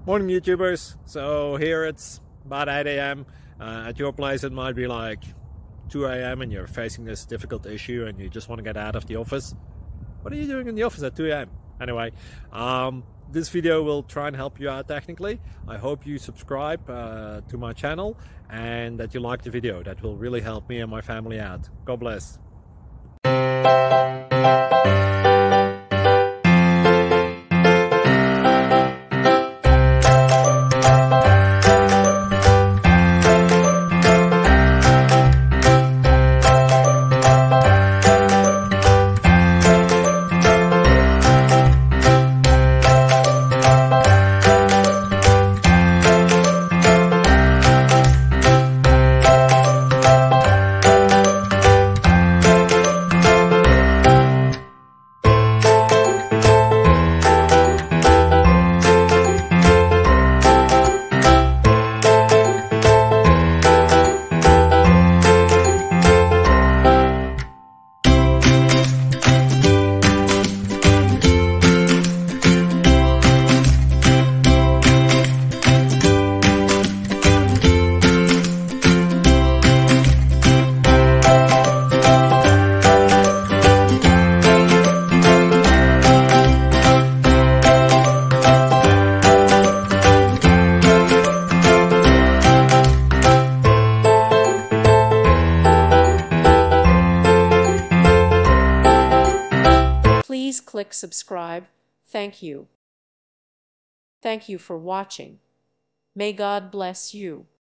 Morning YouTubers. So here it's about 8 a.m. At your place it might be like 2 a.m. and you're facing this difficult issue and you just want to get out of the office. What are you doing in the office at 2 a.m.? Anyway, this video will try and help you out technically. I hope you subscribe to my channel and that you like the video. That will really help me and my family out. God bless. Please click subscribe. Thank you. Thank you for watching. May God bless you.